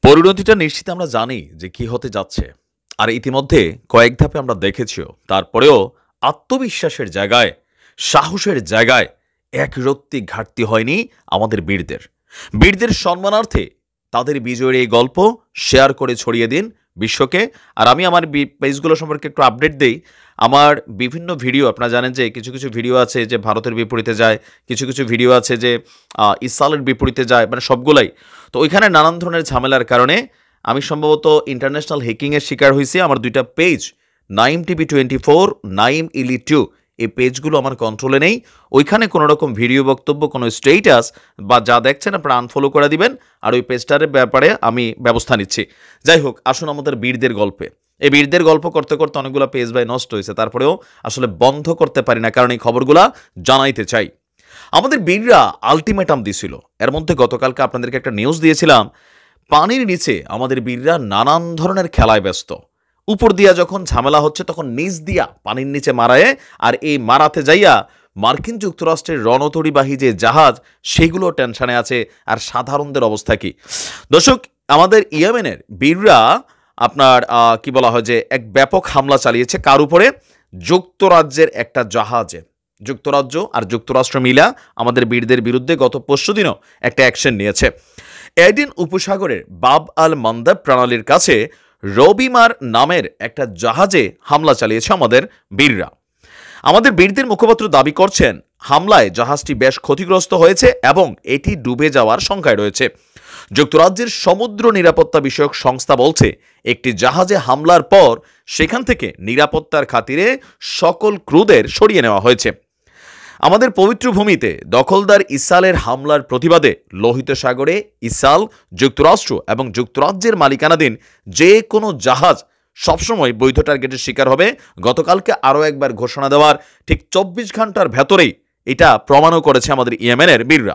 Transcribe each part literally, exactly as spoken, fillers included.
পরিণতিটা নিশ্চিত আমরা জানি যে কি হতে যাচ্ছে। আর ইতিমধ্যে কয়েক ধাপে আমরা দেখেছিও। তারপরেও আত্মবিশ্বাসের জায়গায়, সাহসের জায়গায় একরত্তি ঘাটতি হয়নি আমাদের বীরদের। বীরদের সম্মানার্থে তাদের বিজয়ের এই গল্প শেয়ার করে ছড়িয়ে দিন বিশ্বকে। আর আমি আমার বি পেজগুলো সম্পর্কে একটু আপডেট দেই। আমার বিভিন্ন ভিডিও আপনারা জানেন যে কিছু, কিছু ভিডিও আছে যে ভারতের বিপরীতে যায়, কিছু, কিছু ভিডিও আছে যে আ ইসরায়েলের বিপরীতে যায়, মানে সবগুলাই। তো ওইখানে নানান ধরনের ঝামেলার কারণে আমি সম্ভবত ইন্টারন্যাশনাল হ্যাকিংয়ের শিকার হইছি। আমার দুইটা page Naim TV twenty four, Naim ইলি টু এই পেজগুলো আমার কন্ট্রোলে নেই। ওইখানে কোনো রকম ভিডিও বক্তব্য, কোনো স্টেটাস বা যা দেখছেন আপনারা আনফলো করে দিবেন। আর ওই পেজটার ব্যাপারে আমি ব্যবস্থা নিচ্ছি। যাই হোক, আসুন আমাদের বীরদের গল্পে। এই বীরদের গল্প করতে, করতে অনেকগুলো পেজ ভাই নষ্ট হয়েছে। তারপরেও আসলে বন্ধ করতে পারি না, কারণ এই খবরগুলা জানাইতে চাই। আমাদের বীররা আল্টিমেটাম দিছিল। এর মধ্যে গতকালকে আপনাদেরকে একটা নিউজ দিয়েছিলাম। পানির নিচে আমাদের বীররা নানান ধরনের খেলায় ব্যস্ত। উপর দিয়া যখন ঝামেলা হচ্ছে তখন নিচ দিয়া পানির নিচে মারায়, আর এই মারাতে যাইয়া মার্কিন যুক্তরাষ্ট্রের রণতরীবাহী যে জাহাজ সেগুলো টেনশনে আছে। আর সাধারণদের অবস্থা কি? দর্শক, আমাদের ইয়েমেনের বীররা আপনার আহ, কি বলা হয় যে এক ব্যাপক হামলা চালিয়েছে কার উপরে? যুক্তরাজ্যের একটা জাহাজে। যুক্তরাজ্য আর যুক্তরাষ্ট্র মিলা আমাদের বীরদের বিরুদ্ধে গত পরশু দিনও একটা অ্যাকশন নিয়েছে। এডেন উপসাগরের বাব আল মান্দাব প্রণালীর কাছে রবিমার নামের একটা জাহাজে হামলা চালিয়েছে আমাদের বীররা। আমাদের বীরদের মুখপাত্র দাবি করছেন হামলায় জাহাজটি বেশ ক্ষতিগ্রস্ত হয়েছে এবং এটি ডুবে যাওয়ার শঙ্কায় রয়েছে। যুক্তরাজ্যের সমুদ্র নিরাপত্তা বিষয়ক সংস্থা বলছে একটি জাহাজে হামলার পর সেখান থেকে নিরাপত্তার খাতিরে সকল ক্রুদের সরিয়ে নেওয়া হয়েছে। আমাদের পবিত্র ভূমিতে দখলদার ইসরায়েলের হামলার প্রতিবাদে লোহিত সাগরে ইসরায়েল, যুক্তরাষ্ট্র এবং যুক্তরাজ্যের মালিকানাধীন যে কোনো জাহাজ সবসময় বৈধ টার্গেটের শিকার হবে। গতকালকে আরও একবার ঘোষণা দেওয়ার ঠিক চব্বিশ ঘন্টার ভেতরেই এটা প্রমাণও করেছে আমাদের ইয়েমেনের বীররা।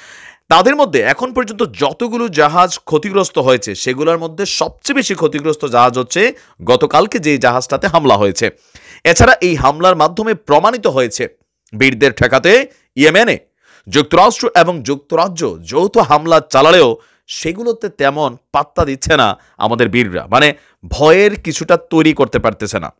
তাদের মধ্যে এখন পর্যন্ত যতগুলো জাহাজ ক্ষতিগ্রস্ত হয়েছে সেগুলোর মধ্যে সবচেয়ে বেশি ক্ষতিগ্রস্ত জাহাজ হচ্ছে গতকালকে যে জাহাজটাতে হামলা হয়েছে। এছাড়া এই হামলার মাধ্যমে প্রমাণিত হয়েছে বীরদের ঠেকাতে ইয়েমেনে যুক্তরাষ্ট্র এবং যুক্তরাজ্য যৌথ হামলা চালালেও সেগুলোতে তেমন পাত্তা দিচ্ছে না আমাদের বীররা, মানে ভয়ের কিছুটা তৈরি করতে পারতেছে না।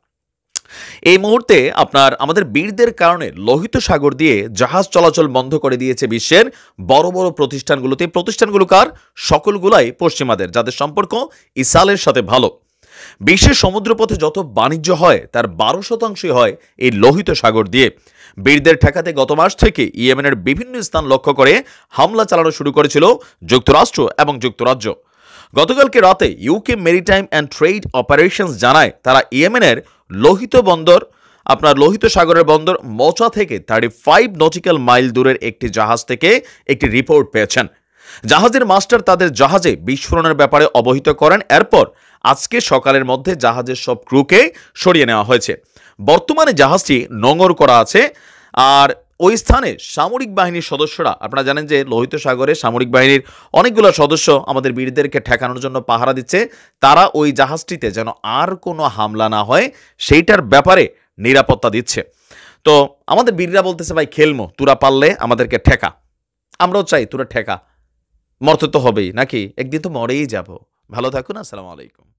এই মুহূর্তে আপনার আমাদের বীরদের কারণে লোহিত সাগর দিয়ে জাহাজ চলাচল বন্ধ করে দিয়েছে বিশ্বের বড় বড় প্রতিষ্ঠানগুলোতে। প্রতিষ্ঠানগুলো কার? সকলগুলাই পশ্চিমাদের, যাদের সম্পর্ক ইসরায়েলের সাথে ভালো। বিশ্বের সমুদ্রপথে যত বাণিজ্য হয় তার বারো শতাংশই হয় এই লোহিত সাগর দিয়ে। বীরদের ঠেকাতে গত মাস থেকে ইয়েমেনের বিভিন্ন স্থান লক্ষ্য করে হামলা চালানো শুরু করেছিল যুক্তরাষ্ট্র এবং যুক্তরাজ্য। গতকালকে রাতে UK maritime and trade operations জানায় তারা ইয়েমেনের লোহিত বন্দর আপনার লোহিত সাগরের বন্দর মোচা থেকে থার্টি ফাইভ নটিক্যাল মাইল দূরের একটি জাহাজ থেকে একটি রিপোর্ট পেয়েছেন। জাহাজের মাস্টার তাদের জাহাজে বিস্ফোরণের ব্যাপারে অবহিত করেন। এরপর আজকে সকালের মধ্যে জাহাজের সব ক্রুকে সরিয়ে নেওয়া হয়েছে। বর্তমানে জাহাজটি নোঙর করা আছে। আর ওই স্থানে সামরিক বাহিনীর সদস্যরা, আপনারা জানেন যে লোহিত সাগরে সামরিক বাহিনীর অনেকগুলো সদস্য আমাদের বীরদেরকে ঠেকানোর জন্য পাহারা দিচ্ছে। তারা ওই জাহাজটিতে যেন আর কোনো হামলা না হয় সেইটার ব্যাপারে নিরাপত্তা দিচ্ছে। তো আমাদের বীররা বলতেছে, ভাই খেলমো, তোরা পারলে আমাদেরকে ঠেকা। আমরাও চাই তোরা ঠেকা। মরতে তো হবেই নাকি? একদিন তো মরেই যাব। ভালো থাকুন। আসসালামু আলাইকুম।